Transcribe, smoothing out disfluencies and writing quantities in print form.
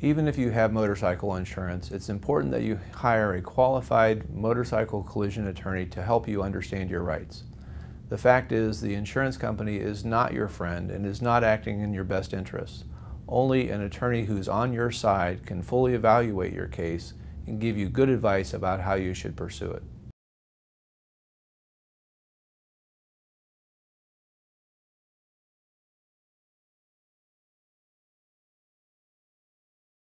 Even if you have motorcycle insurance, it's important that you hire a qualified motorcycle collision attorney to help you understand your rights. The fact is, the insurance company is not your friend and is not acting in your best interests. Only an attorney who's on your side can fully evaluate your case and give you good advice about how you should pursue it.